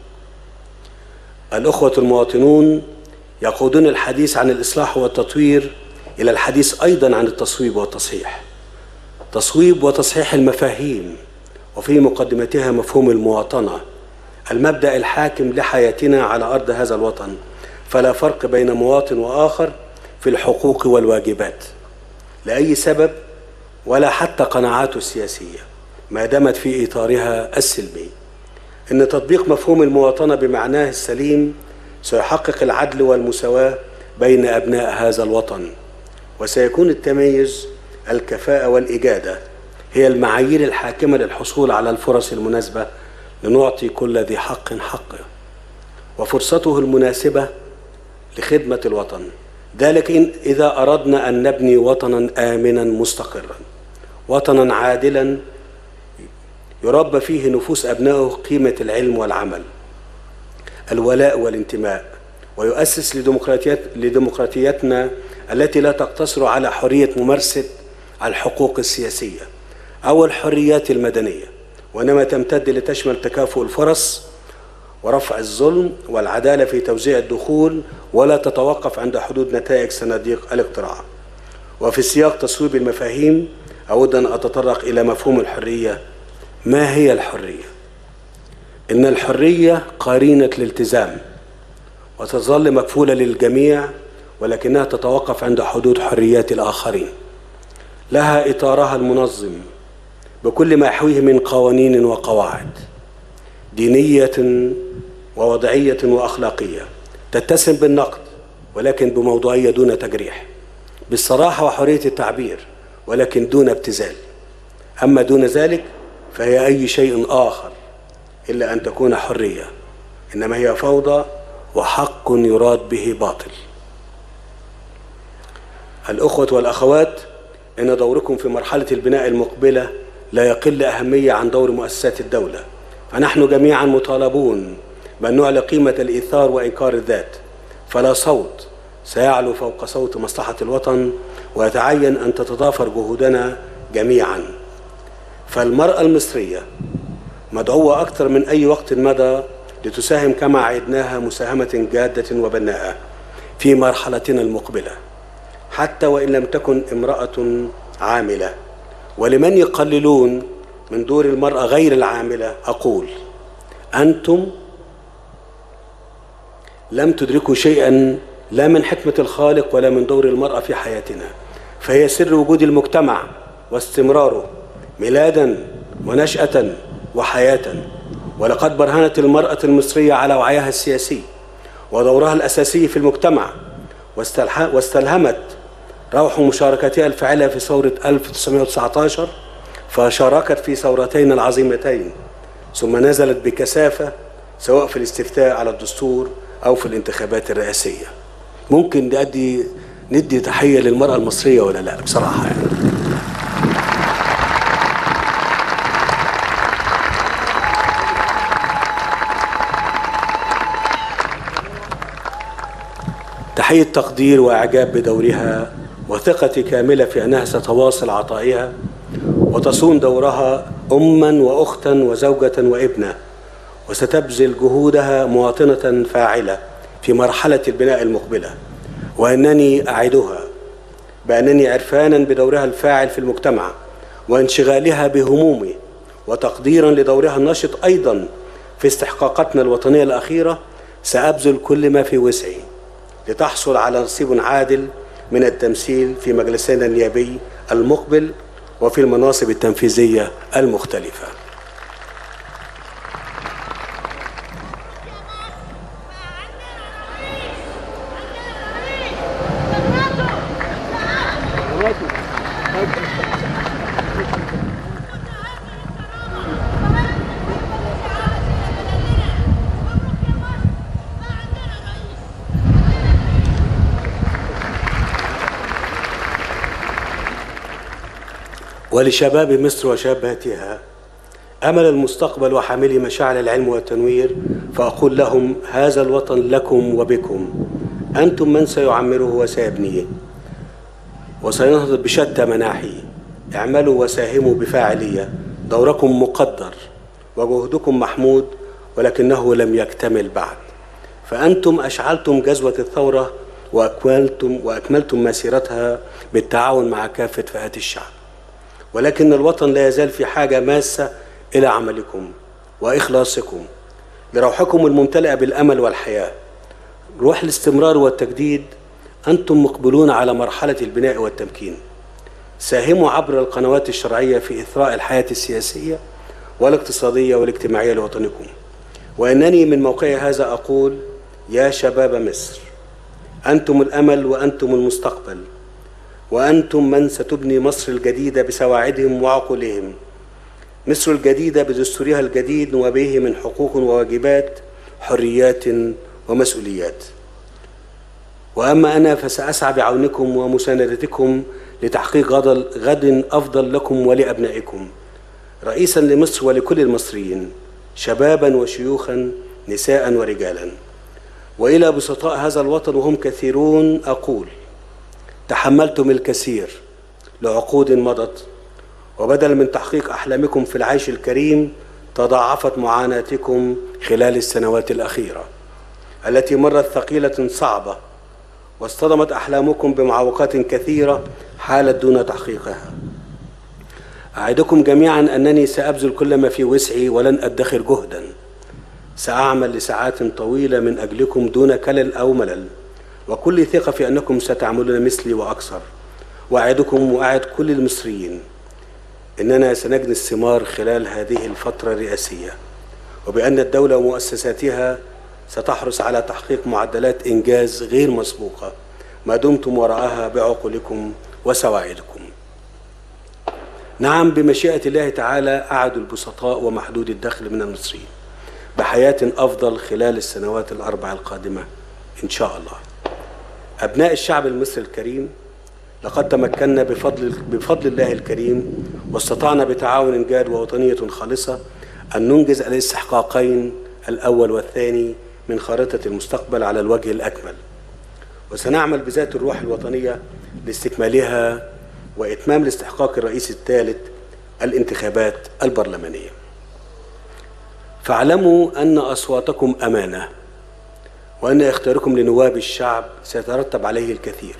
الأخوة المواطنون يقودون الحديث عن الإصلاح والتطوير إلى الحديث أيضا عن التصويب والتصحيح، تصويب وتصحيح المفاهيم، وفي مقدمتها مفهوم المواطنة، المبدأ الحاكم لحياتنا على أرض هذا الوطن، فلا فرق بين مواطن وآخر في الحقوق والواجبات لأي سبب ولا حتى قناعاته السياسية ما دامت في إطارها السلمي. إن تطبيق مفهوم المواطنة بمعناه السليم سيحقق العدل والمساواة بين أبناء هذا الوطن، وسيكون التميز، الكفاءة والإجادة هي المعايير الحاكمة للحصول على الفرص المناسبة لنعطي كل ذي حق حقه وفرصته المناسبة لخدمة الوطن. ذلك إذا أردنا أن نبني وطنا آمنا مستقرا، وطنا عادلا يربى فيه نفوس أبنائه قيمة العلم والعمل، الولاء والانتماء، ويؤسس لديمقراطيتنا التي لا تقتصر على حرية ممارسة الحقوق السياسية أو الحريات المدنية، وإنما تمتد لتشمل تكافؤ الفرص ورفع الظلم والعدالة في توزيع الدخول، ولا تتوقف عند حدود نتائج صناديق الاقتراع. وفي سياق تصويب المفاهيم أود أن أتطرق إلى مفهوم الحرية. ما هي الحرية؟ إن الحرية قرينة الالتزام وتظل مكفولة للجميع، ولكنها تتوقف عند حدود حريات الآخرين، لها إطارها المنظم بكل ما يحويه من قوانين وقواعد دينية ووضعية وأخلاقية، تتسم بالنقد ولكن بموضوعية دون تجريح، بالصراحة وحرية التعبير ولكن دون ابتذال. أما دون ذلك فهي أي شيء آخر إلا أن تكون حرية، إنما هي فوضى وحق يراد به باطل. الأخوة والأخوات، إن دوركم في مرحلة البناء المقبلة لا يقل أهمية عن دور مؤسسات الدولة، فنحن جميعا مطالبون بأن نعلي قيمة الإيثار وإنكار الذات، فلا صوت سيعلو فوق صوت مصلحة الوطن، ويتعين أن تتضافر جهودنا جميعا. فالمرأة المصرية مدعوة أكثر من أي وقت مضى لتساهم كما عدناها مساهمة جادة وبناءة في مرحلتنا المقبلة، حتى وإن لم تكن امرأة عاملة. ولمن يقللون من دور المرأة غير العاملة أقول: أنتم لم تدركوا شيئا لا من حكمة الخالق ولا من دور المرأة في حياتنا، فهي سر وجود المجتمع واستمراره ميلادا ونشأة وحياة. ولقد برهنت المرأة المصرية على وعيها السياسي ودورها الأساسي في المجتمع، واستلهمت روح مشاركتها الفاعلة في ثورة 1919، فشاركت في ثورتين العظيمتين، ثم نزلت بكثافة سواء في الاستفتاء على الدستور أو في الانتخابات الرئاسية. ممكن ندي تحية للمرأة المصرية ولا لا؟ بصراحة يعني. تحية تقدير وإعجاب بدورها، وثقتي كاملة في أنها ستواصل عطائها وتصون دورها أما وأختا وزوجة وابنة، وستبذل جهودها مواطنة فاعلة في مرحلة البناء المقبلة. وإنني أعدها بأنني عرفانا بدورها الفاعل في المجتمع وانشغالها بهمومه وتقديرا لدورها النشط أيضا في استحقاقاتنا الوطنية الأخيرة، سأبذل كل ما في وسعي لتحصل على نصيب عادل من التمثيل في مجلسنا النيابي المقبل وفي المناصب التنفيذية المختلفة. ولشباب مصر وشاباتها أمل المستقبل وحاملي مشاعر العلم والتنوير، فأقول لهم: هذا الوطن لكم وبكم، أنتم من سيعمره وسيبنيه وسينهض بشتى مناحيه. اعملوا وساهموا بفاعلية، دوركم مقدر وجهدكم محمود، ولكنه لم يكتمل بعد. فأنتم أشعلتم جذوة الثورة وأكملتم مسيرتها بالتعاون مع كافة فئات الشعب، ولكن الوطن لا يزال في حاجة ماسة إلى عملكم وإخلاصكم، لروحكم الممتلئة بالأمل والحياة، روح الاستمرار والتجديد. أنتم مقبلون على مرحلة البناء والتمكين. ساهموا عبر القنوات الشرعية في إثراء الحياة السياسية والاقتصادية والاجتماعية لوطنكم. وإنني من موقعي هذا أقول: يا شباب مصر، أنتم الأمل وأنتم المستقبل، وأنتم من ستبني مصر الجديدة بسواعدهم وعقولهم، مصر الجديدة بدستورها الجديد وبه من حقوق وواجبات، حريات ومسؤوليات. وأما أنا فسأسعى بعونكم ومساندتكم لتحقيق غد أفضل لكم ولأبنائكم، رئيسا لمصر ولكل المصريين، شبابا وشيوخا، نساء ورجالا. وإلى بسطاء هذا الوطن وهم كثيرون أقول: تحملتم الكثير لعقود مضت، وبدلا من تحقيق أحلامكم في العيش الكريم تضاعفت معاناتكم خلال السنوات الأخيرة التي مرت ثقيلة صعبة، واصطدمت أحلامكم بمعوقات كثيرة حالت دون تحقيقها. أعدكم جميعا أنني سأبذل كل ما في وسعي ولن أدخر جهدا. سأعمل لساعات طويلة من أجلكم دون كلل أو ملل، وكل ثقة في أنكم ستعملون مثلي وأكثر. وأعدكم وأعد كل المصريين إننا سنجني الثمار خلال هذه الفترة الرئاسية، وبأن الدولة ومؤسساتها ستحرص على تحقيق معدلات إنجاز غير مسبوقة ما دمتم وراءها بعقولكم وسواعدكم. نعم، بمشيئة الله تعالى أعد البسطاء ومحدود الدخل من المصريين بحياة أفضل خلال السنوات الأربع القادمة إن شاء الله. أبناء الشعب المصري الكريم، لقد تمكنا بفضل الله الكريم، واستطعنا بتعاون جاد ووطنية خالصة أن ننجز الاستحقاقين الأول والثاني من خارطة المستقبل على الوجه الأكمل، وسنعمل بذات الروح الوطنية لاستكمالها وإتمام الاستحقاق الرئيسي الثالث، الانتخابات البرلمانية. فاعلموا أن أصواتكم أمانة، وأن اختياركم لنواب الشعب سيترتب عليه الكثير.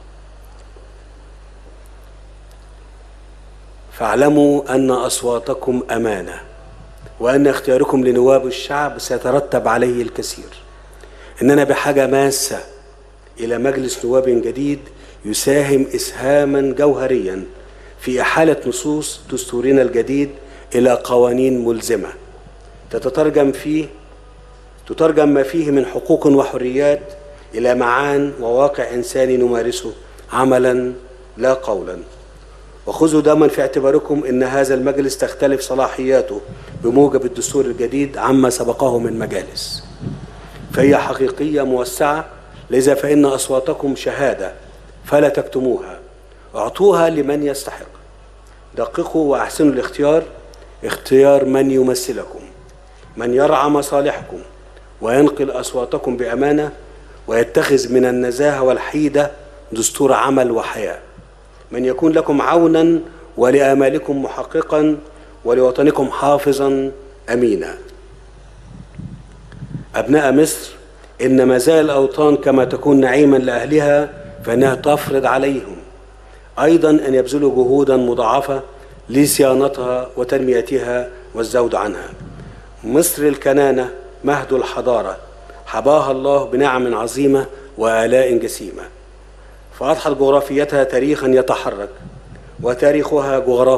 فاعلموا أن أصواتكم أمانة، وأن اختياركم لنواب الشعب سيترتب عليه الكثير. إننا بحاجة ماسة إلى مجلس نواب جديد يساهم إسهاما جوهريا في إحالة نصوص دستورنا الجديد إلى قوانين ملزمة تترجم ما فيه من حقوق وحريات إلى معان وواقع إنساني نمارسه عملا لا قولا. وخذوا دوما في اعتباركم أن هذا المجلس تختلف صلاحياته بموجب الدستور الجديد عما سبقه من مجالس، فهي حقيقية موسعة. لذا فإن أصواتكم شهادة فلا تكتموها، اعطوها لمن يستحق. دققوا وأحسنوا الاختيار، اختيار من يمثلكم، من يرعى مصالحكم وينقل أصواتكم بأمانة، ويتخذ من النزاهة والحيدة دستور عمل وحياة، من يكون لكم عونا ولآمالكم محققا ولوطنكم حافظا أمينا. أبناء مصر، إن مزايا الأوطان كما تكون نعيما لأهلها فإنها تفرض عليهم أيضا أن يبذلوا جهودا مضاعفة لصيانتها وتنميتها والزود عنها. مصر الكنانة مهد الحضارة، حباها الله بنعم عظيمة وآلاء جسيمة، فأضحت جغرافيتها تاريخا يتحرك، وتاريخها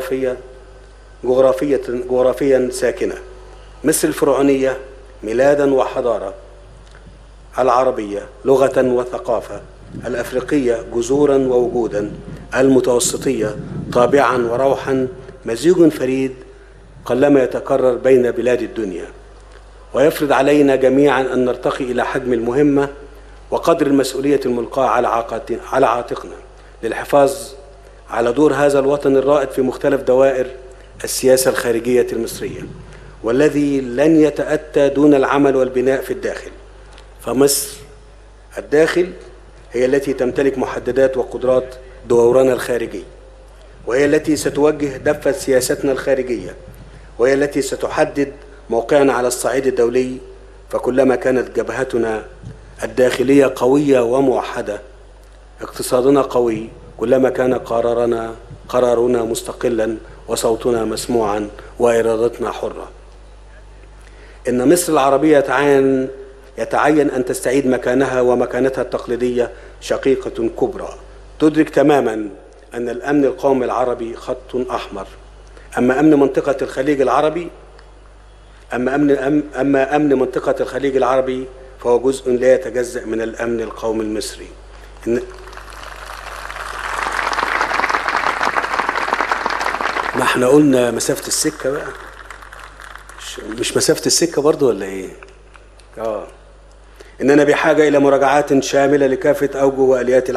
جغرافيا ساكنة. مصر الفرعونية ميلادا وحضارة، العربية لغة وثقافة، الأفريقية جذورا ووجودا، المتوسطية طابعا وروحا، مزيج فريد قلما يتكرر بين بلاد الدنيا، ويفرض علينا جميعا أن نرتقي إلى حجم المهمة وقدر المسؤولية الملقاة على عاتقنا للحفاظ على دور هذا الوطن الرائد في مختلف دوائر السياسة الخارجية المصرية، والذي لن يتأتى دون العمل والبناء في الداخل. فمصر الداخل هي التي تمتلك محددات وقدرات دورنا الخارجي، وهي التي ستوجه دفة سياستنا الخارجية، وهي التي ستحدد موقعنا على الصعيد الدولي. فكلما كانت جبهتنا الداخلية قوية وموحدة، اقتصادنا قوي، كلما كان قرارنا مستقلا وصوتنا مسموعا وإرادتنا حرة. إن مصر العربية يتعين أن تستعيد مكانها ومكانتها التقليدية شقيقة كبرى، تدرك تماما أن الأمن القومي العربي خط أحمر. أما أمن منطقة الخليج العربي فهو جزء لا يتجزأ من الأمن القومي المصري. ما احنا قلنا مسافة السكة بقى، مش مسافة السكة برضو ولا ايه؟ إننا بحاجة إلى مراجعات شاملة لكافة أوجه وآليات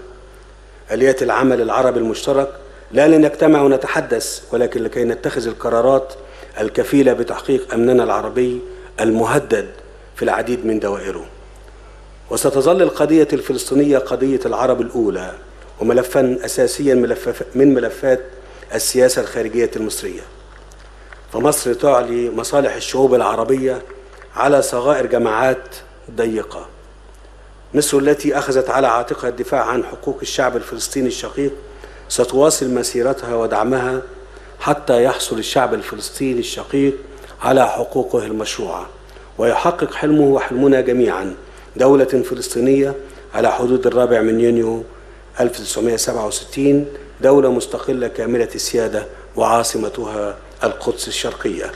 العمل العربي المشترك، لا لنجتمع ونتحدث، ولكن لكي نتخذ القرارات الكفيلة بتحقيق أمننا العربي المهدد في العديد من دوائره. وستظل القضية الفلسطينية قضية العرب الأولى، وملفا أساسيا من ملفات السياسة الخارجية المصرية. فمصر تعلي مصالح الشعوب العربية على صغائر جماعات ضيقة. مصر التي أخذت على عاتقها الدفاع عن حقوق الشعب الفلسطيني الشقيق ستواصل مسيرتها ودعمها حتى يحصل الشعب الفلسطيني الشقيق على حقوقه المشروعة، ويحقق حلمه وحلمنا جميعا دولة فلسطينية على حدود 4 يونيو 1967، دولة مستقلة كاملة السيادة وعاصمتها القدس الشرقية.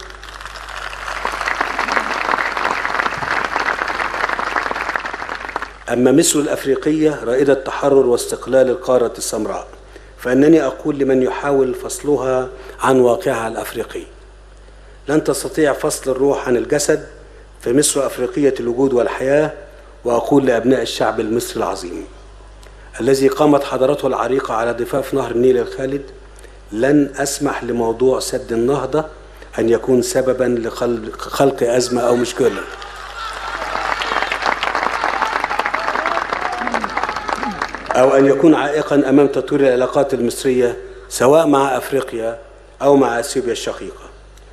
أما مصر الأفريقية رائدة تحرر واستقلال القارة السمراء، فإنني أقول لمن يحاول فصلها عن واقعها الأفريقي: لن تستطيع فصل الروح عن الجسد، فمصر أفريقية الوجود والحياة. وأقول لأبناء الشعب المصري العظيم الذي قامت حضارته العريقة على ضفاف نهر النيل الخالد: لن أسمح لموضوع سد النهضة أن يكون سببا لخلق أزمة أو مشكلة، أو أن يكون عائقا أمام تطوير العلاقات المصرية سواء مع أفريقيا أو مع أثيوبيا الشقيقة.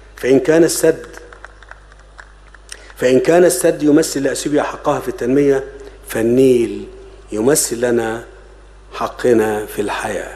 فإن كان السد يمثل لأثيوبيا حقها في التنمية، فالنيل يمثل لنا حقنا في الحياة.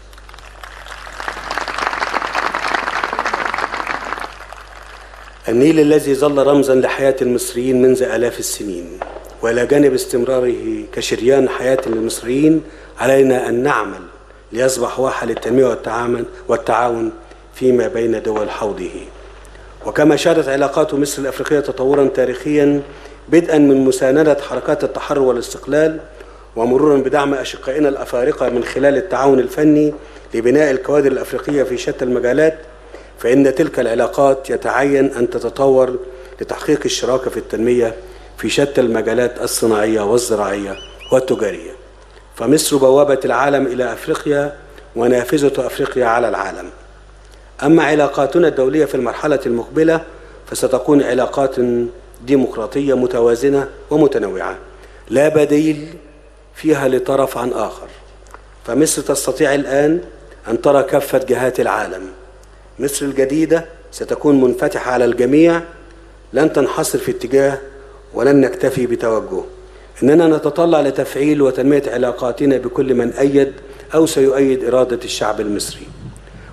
النيل الذي ظل رمزا لحياة المصريين منذ آلاف السنين، وإلى جانب استمراره كشريان حياة المصريين علينا أن نعمل ليصبح واحة للتنمية والتعاون فيما بين دول حوضه. وكما شهدت علاقات مصر الأفريقية تطورا تاريخيا، بدءا من مساندة حركات التحرر والاستقلال، ومرورا بدعم أشقائنا الأفارقة من خلال التعاون الفني لبناء الكوادر الأفريقية في شتى المجالات، فإن تلك العلاقات يتعين أن تتطور لتحقيق الشراكة في التنمية في شتى المجالات الصناعية والزراعية والتجارية. فمصر بوابة العالم إلى أفريقيا ونافذة أفريقيا على العالم. أما علاقاتنا الدولية في المرحلة المقبلة فستكون علاقات ديمقراطية متوازنة ومتنوعة، لا بديل فيها لطرف عن آخر. فمصر تستطيع الآن أن ترى كافة جهات العالم. مصر الجديدة ستكون منفتحة على الجميع، لن تنحصر في اتجاه ولن نكتفي بتوجه. إننا نتطلع لتفعيل وتنمية علاقاتنا بكل من أيد أو سيؤيد إرادة الشعب المصري،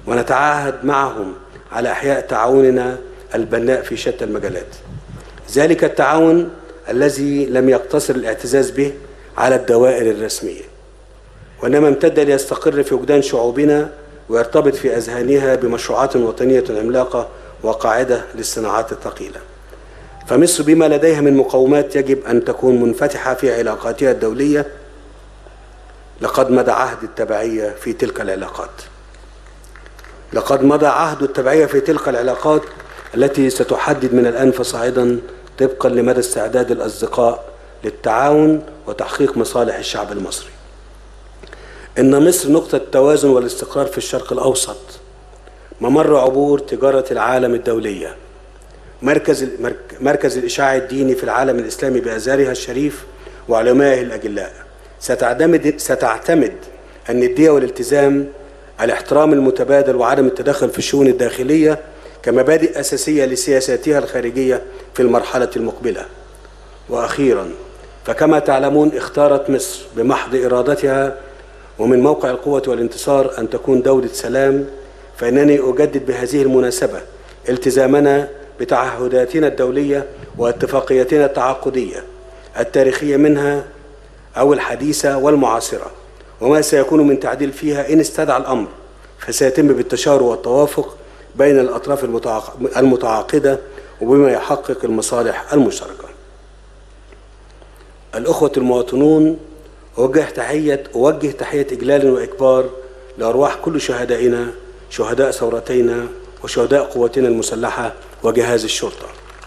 ونتعاهد معهم على إحياء تعاوننا البناء في شتى المجالات. ذلك التعاون الذي لم يقتصر الاعتزاز به على الدوائر الرسمية، وإنما امتد ليستقر في وجدان شعوبنا ويرتبط في أذهانها بمشروعات وطنية عملاقة وقاعدة للصناعات الثقيلة. فمصر بما لديها من مقومات يجب أن تكون منفتحة في علاقاتها الدولية. لقد مضى عهد التبعية في تلك العلاقات. لقد مضى عهد التبعية في تلك العلاقات التي ستحدد من الآن فصاعدا طبقا لمدى استعداد الأصدقاء للتعاون وتحقيق مصالح الشعب المصري. إن مصر نقطة التوازن والاستقرار في الشرق الأوسط، ممر عبور تجارة العالم الدولية، مركز الإشعاع الديني في العالم الإسلامي بأزهرها الشريف وعلمائه الأجلاء. ستعتمد الندية والالتزام، الاحترام المتبادل وعدم التدخل في الشؤون الداخلية كمبادئ أساسية لسياساتها الخارجية في المرحلة المقبلة. وأخيرا، فكما تعلمون اختارت مصر بمحض إرادتها ومن موقع القوة والانتصار أن تكون دولة سلام. فإنني أجدد بهذه المناسبة التزامنا بتعهداتنا الدولية واتفاقياتنا التعاقدية التاريخية منها أو الحديثة والمعاصرة، وما سيكون من تعديل فيها إن استدعى الأمر فسيتم بالتشاور والتوافق بين الأطراف المتعاقدة وبما يحقق المصالح المشتركة. الأخوة المواطنون، أوجه تحية إجلال وإكبار لأرواح كل شهدائنا، شهداء ثورتينا وشهداء قواتنا المسلحة وجهاز الشرطة.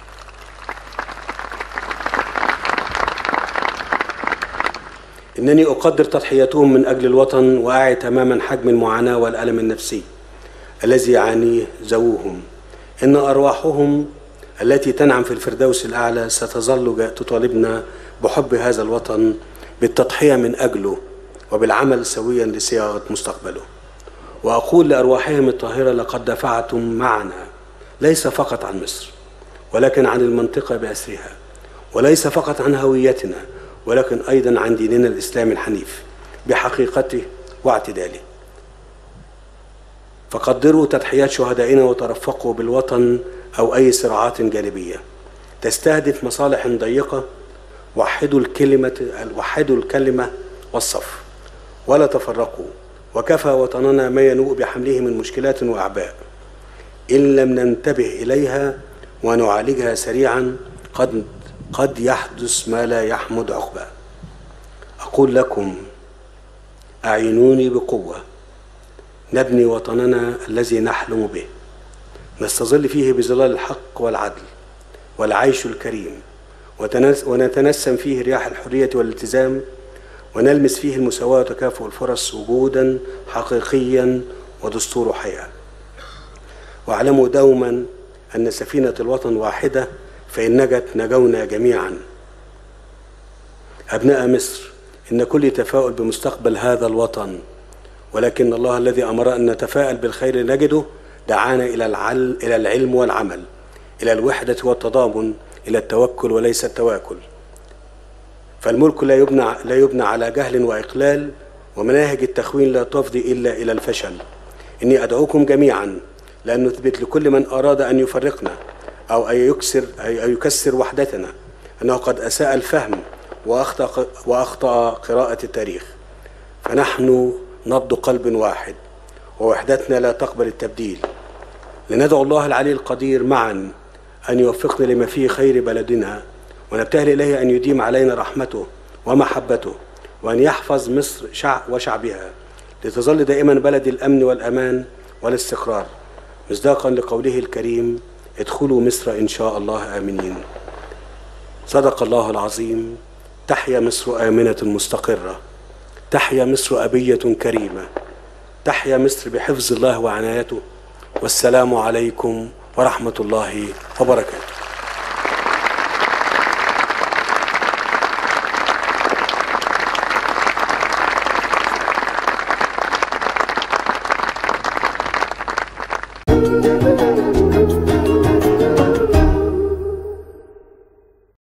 إنني أقدر تضحياتهم من أجل الوطن وأعي تماما حجم المعاناة والألم النفسي الذي يعانيه ذووهم. إن أرواحهم التي تنعم في الفردوس الأعلى ستظل تطالبنا بحب هذا الوطن، بالتضحية من أجله وبالعمل سويا لصياغة مستقبله. وأقول لأرواحهم الطاهرة: لقد دفعتم معنا ليس فقط عن مصر ولكن عن المنطقة بأسرها، وليس فقط عن هويتنا ولكن أيضا عن ديننا الإسلامي الحنيف بحقيقته واعتداله. فقدروا تضحيات شهدائنا وترفقوا بالوطن أو أي صراعات جانبية تستهدف مصالح ضيقة. وحدوا الكلمة والصف ولا تفرقوا، وكفى وطننا ما ينوء بحمله من مشكلات وأعباء. إن لم ننتبه إليها ونعالجها سريعا قد يحدث ما لا يحمد عقباه. أقول لكم: أعينوني بقوة نبني وطننا الذي نحلم به، نستظل فيه بظلال الحق والعدل والعيش الكريم، ونتنسم فيه رياح الحرية والالتزام، ونلمس فيه المساواة وتكافؤ الفرص وجودا حقيقيا ودستور حياة. واعلموا دوما أن سفينة الوطن واحدة، فإن نجت نجونا جميعا. أبناء مصر، إن كل تفاؤل بمستقبل هذا الوطن، ولكن الله الذي أمر أن نتفاءل بالخير نجده دعانا إلى العلم والعمل، إلى الوحدة والتضامن، إلى التوكل وليس التواكل. فالملك لا يبنى على جهل وإقلال، ومناهج التخوين لا تفضي إلا إلى الفشل. إني أدعوكم جميعا لأن نثبت لكل من أراد أن يفرقنا أو أن يكسر وحدتنا أنه قد أساء الفهم وأخطأ قراءة التاريخ. فنحن نبض قلب واحد، ووحدتنا لا تقبل التبديل. لندعو الله العلي القدير معا أن يوفقنا لما فيه خير بلدنا، ونبتهل إليه أن يديم علينا رحمته ومحبته، وأن يحفظ مصر وشعبها لتظل دائما بلد الأمن والأمان والاستقرار، مصداقا لقوله الكريم: ادخلوا مصر إن شاء الله آمنين. صدق الله العظيم. تحيا مصر آمنة مستقرة، تحيا مصر أبية كريمة، تحيا مصر بحفظ الله وعنايته. والسلام عليكم ورحمة الله وبركاته.